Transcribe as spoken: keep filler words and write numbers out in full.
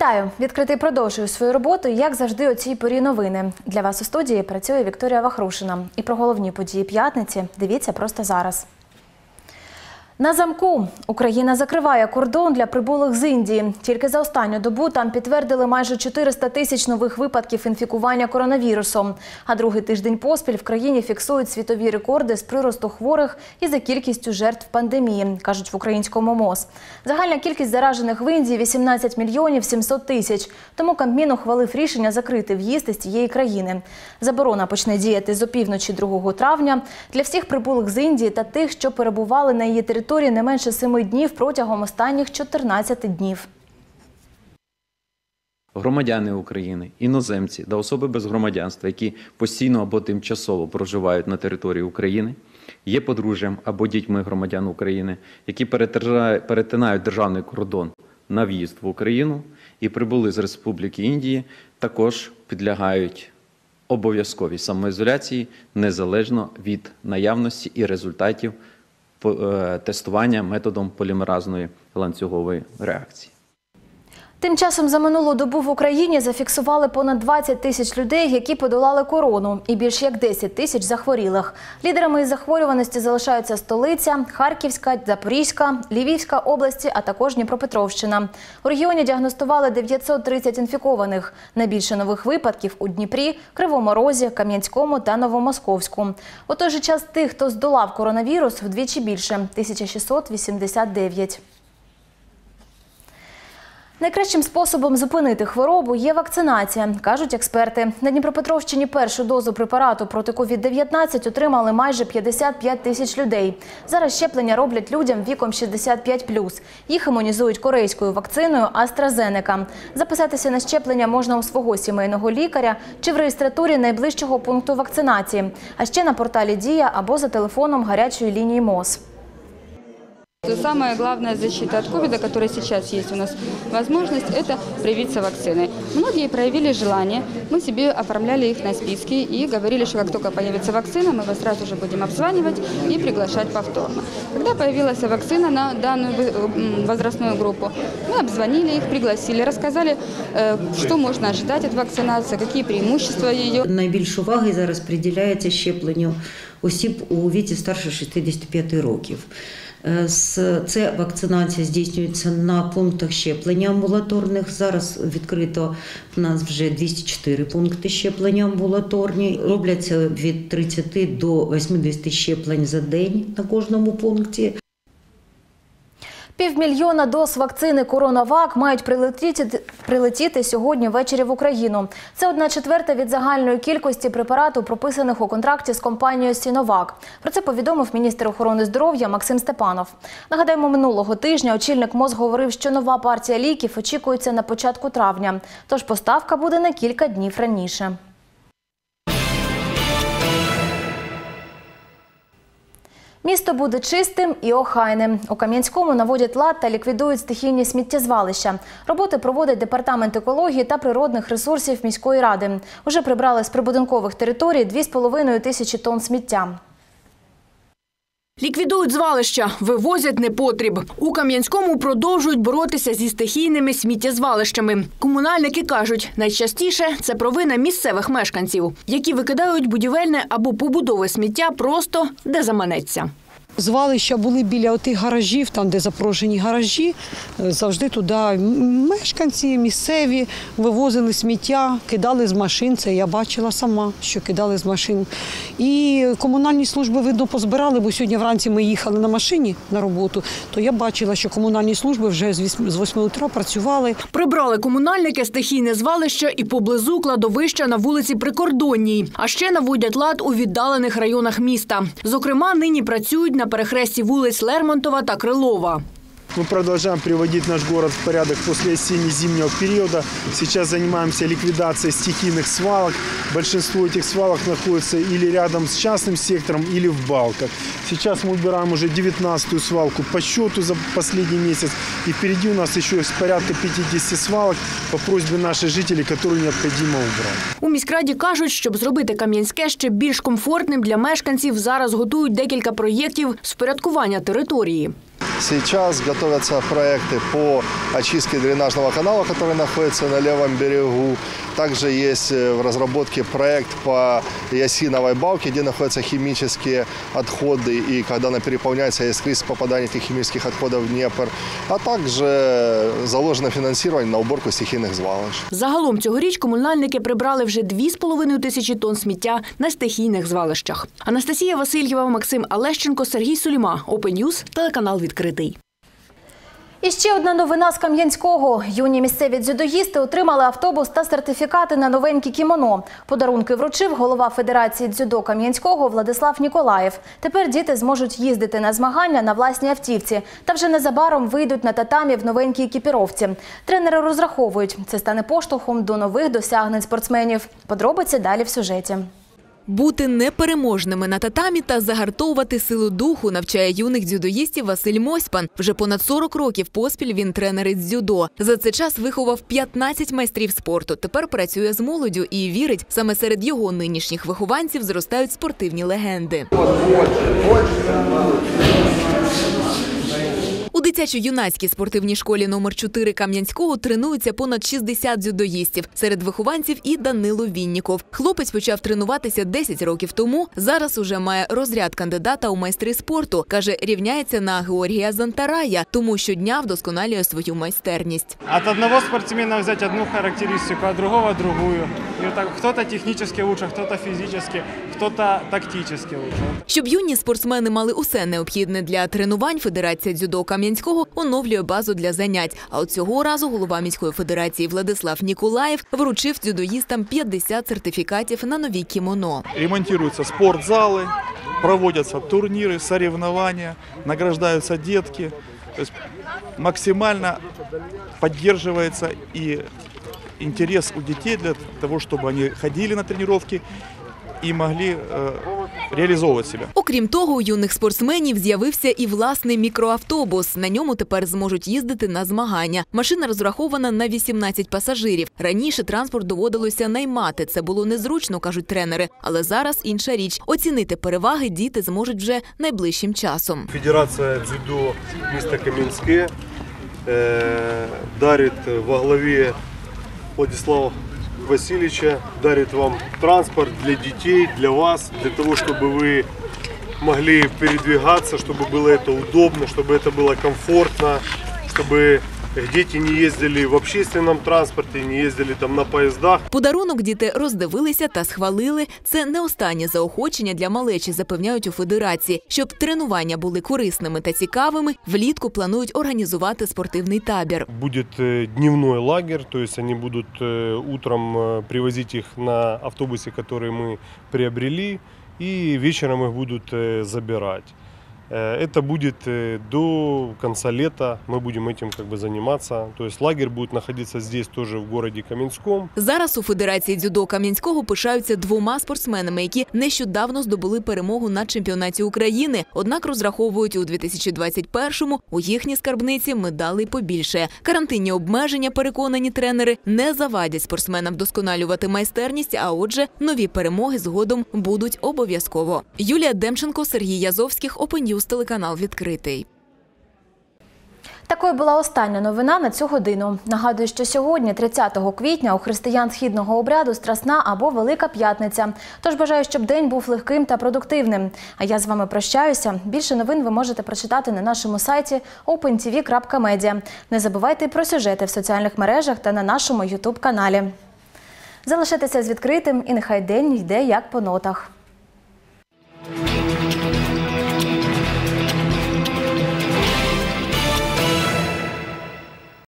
Вітаю! Відкритий продовжує свою роботу, як завжди, о цій порі новини. Для вас у студії працює Вікторія Вахрушина. І про головні події п'ятниці дивіться просто зараз. На замку. Україна закриває кордон для прибулих з Індії. Тільки за останню добу там підтвердили майже чотириста тисяч нових випадків інфікування коронавірусом. А другий тиждень поспіль в країні фіксують світові рекорди з приросту хворих і за кількістю жертв пандемії, кажуть в українському МОЗ. Загальна кількість заражених в Індії – вісімнадцять мільйонів сімсот тисяч. Тому Кабмін ухвалив рішення закрити в'їзд із цієї країни. Заборона почне діяти з опівночі другого травня для всіх прибулих з Індії та тих, що перебували на її території не менше семи днів протягом останніх чотирнадцяти днів. Громадяни України, іноземці та особи без громадянства, які постійно або тимчасово проживають на території України, є подружжям або дітьми громадян України, які перетинають державний кордон на в'їзд в Україну і прибули з Республіки Індії, також підлягають обов'язковій самоізоляції незалежно від наявності і результатів тестування методом полімеразної ланцюгової реакції. Тим часом за минулу добу в Україні зафіксували понад двадцять тисяч людей, які подолали корону, і більш як десять тисяч захворілих. Лідерами із захворюваності залишаються столиця, Харківська, Запорізька, Львівська області, а також Дніпропетровщина. У регіоні діагностували дев'ятсот тридцять інфікованих. Найбільше нових випадків у Дніпрі, Кривому Розі, Кам'янському та Новомосковську. У той же час тих, хто здолав коронавірус, вдвічі більше – тисяча шістсот вісімдесят дев'ять. Найкращим способом зупинити хворобу є вакцинація, кажуть експерти. На Дніпропетровщині першу дозу препарату проти ковід дев'ятнадцять отримали майже п'ятдесят п'ять тисяч людей. Зараз щеплення роблять людям віком шістдесят п'ять плюс. Їх імунізують корейською вакциною AstraZeneca. Записатися на щеплення можна у свого сімейного лікаря чи в реєстратурі найближчого пункту вакцинації, а ще на порталі «Дія» або за телефоном гарячої лінії МОЗ. Самая главная защита от ковида, которая сейчас есть у нас возможность, это привиться вакциной. Многие проявили желание, мы себе оформляли их на списки и говорили, что как только появится вакцина, мы вас сразу же будем обзванивать и приглашать повторно. Когда появилась вакцина на данную возрастную группу, мы обзвонили их, пригласили, рассказали, что можно ожидать от вакцинации, какие преимущества ее. Найбільш уваги зараз приділяється щепленню осіб у віці старше шістдесят п'ять років. Це вакцинація здійснюється на пунктах щеплення амбулаторних. Зараз відкрито в нас вже двісті чотири пункти щеплення амбулаторні. Робляться від тридцяти до восьмидесяти щеплень за день на кожному пункті. Півмільйона доз вакцини «Коронавак» мають прилетіти, прилетіти сьогодні ввечері в Україну. Це одна четверта від загальної кількості препарату, прописаних у контракті з компанією «Сіновак». Про це повідомив міністр охорони здоров'я Максим Степанов. Нагадаємо, минулого тижня очільник МОЗ говорив, що нова партія ліків очікується на початку травня. Тож поставка буде на кілька днів раніше. Місто буде чистим і охайним. У Кам'янському наводять лад та ліквідують стихійні сміттєзвалища. Роботи проводить Департамент екології та природних ресурсів міської ради. Уже прибрали з прибудинкових територій дві з половиною тисячі тонн сміття. Ліквідують звалища, вивозять непотріб. У Кам'янському продовжують боротися зі стихійними сміттєзвалищами. Комунальники кажуть, найчастіше це провина місцевих мешканців, які викидають будівельне або побудове сміття просто де заманеться. Звалища були біля отих гаражів, там, де запрошені гаражі. Завжди туди мешканці місцеві вивозили сміття, кидали з машин. Це я бачила сама, що кидали з машин. І комунальні служби, видно, позбирали, бо сьогодні вранці ми їхали на машині на роботу, то я бачила, що комунальні служби вже з восьми утра працювали. Прибрали комунальники стихійне звалище і поблизу кладовища на вулиці Прикордонній. А ще наводять лад у віддалених районах міста. Зокрема, нині працюють на перехресті вулиць Лермонтова та Крилова. Мы продолжаем приводить наш город в порядок после осенне-зимнего периода. Сейчас занимаемся ликвидацией стихийных свалок. Большинство этих свалок находится или рядом с частным сектором, или в балках. Сейчас мы убираем уже девятнадцатую свалку по счету за последний месяц. И впереди у нас еще порядка пятидесяти свалок по просьбе наших жителей, которые необходимо убрать. У міськраді кажуть, щоб зробити Кам'янське ще більш комфортним для мешканців, зараз готують декілька проєктів з впорядкування території. Сейчас готовятся проекты по очистке дренажного канала, который находится на левом берегу. Также есть в разработке проект по ясиновой балке, где находятся химические отходы. И когда она переполняется, есть риск попадания этих химических отходов в Днепр. А также заложено финансирование на уборку стихийных звалищ. Загалом цьогоріч комунальники прибрали вже дві з половиною тисячі тонн сміття на стихійних звалищах. Анастасія Васильєва, Максим Алещенко, Сергій Суліма. Open News, телеканал «Відкритий». І ще одна новина з Кам'янського. Юні місцеві дзюдоїсти отримали автобус та сертифікати на новенькі кімоно. Подарунки вручив голова Федерації дзюдо Кам'янського Владислав Ніколаєв. Тепер діти зможуть їздити на змагання на власній автівці. Та вже незабаром вийдуть на татамі в новенькій екіпіровці. Тренери розраховують, це стане поштовхом до нових досягнень спортсменів. Подробиці далі в сюжеті. Бути непереможними на татамі та загартовувати силу духу навчає юних дзюдоїстів Василь Мосьпан. Вже понад сорок років поспіль він тренер із дзюдо. За цей час виховав п'ятнадцять майстрів спорту. Тепер працює з молоддю і вірить, саме серед його нинішніх вихованців зростають спортивні легенди. У дитячо-юнацькій спортивній школі номер чотири Кам'янського тренуються понад шістдесят дзюдоїстів. Серед вихованців і Данило Вінніков. Хлопець почав тренуватися десять років тому. Зараз уже має розряд кандидата у майстри спорту. Каже, рівняється на Георгія Зантарая, тому щодня вдосконалює свою майстерність. От одного спортсмена взяти одну характеристику, а другого – другую. І отак, хто-то технічно лучше, хто-то фізично, хто-то тактично лучше. Щоб юні спортсмени мали усе необхідне для тренувань, Федерація дзюдо Кам'янського оновлює базу для занять. А от цього разу голова міської федерації Владислав Ніколаєв вручив дзюдоїстам п'ятдесят сертифікатів на нові кімоно. Ремонтуються спортзали, проводяться турніри, соревновання, награждаються дітки. Тобто максимально підтримується і інтерес у дітей для того, щоб вони ходили на тренування і могли е, реалізовувати себе. Окрім того, у юних спортсменів з'явився і власний мікроавтобус. На ньому тепер зможуть їздити на змагання. Машина розрахована на вісімнадцять пасажирів. Раніше транспорт доводилося наймати. Це було незручно, кажуть тренери. Але зараз інша річ. Оцінити переваги діти зможуть вже найближчим часом. Федерація дзюдо міста Кам'янське е, дарить во главі Владислава Васильевича, дарит вам транспорт для детей, для вас, для того, чтобы вы могли передвигаться, чтобы было это удобно, чтобы это было комфортно, чтобы діти не їздили в общественному транспорті, не їздили там на поїздах. Подарунок діти роздивилися та схвалили. Це не останнє заохочення для малечі, запевняють у федерації. Щоб тренування були корисними та цікавими, влітку планують організувати спортивний табір. Буде дневной лагерь, то есть они будут утром привозить их на автобусе, который мы приобрели, и вечером их будут забирать. Это будет до конца лета, мы будем этим как бы заниматься. То есть лагерь будет находиться здесь тоже в городе Кам'янському. Зараз у Федерації дзюдо Кам'янського пишаються двома спортсменами, які нещодавно здобули перемогу на чемпіонаті України. Однак розраховують у дві тисячі двадцять першому у їхній скарбниці медалей побільше. Карантинні обмеження, переконані тренери, не завадять спортсменам вдосконалювати майстерність, а отже, нові перемоги згодом будуть обов'язково. Юлія Демченко, Сергій Язовських, Open News, телеканал «Відкритий». Такою була остання новина на цю годину. Нагадую, що сьогодні, тридцятого квітня, у християн східного обряду Страсна або Велика П'ятниця. Тож бажаю, щоб день був легким та продуктивним. А я з вами прощаюся. Більше новин ви можете прочитати на нашому сайті опен ті ві крапка медіа. Не забувайте про сюжети в соціальних мережах та на нашому ютуб-каналі. Залишайтеся з відкритим і нехай день йде як по нотах.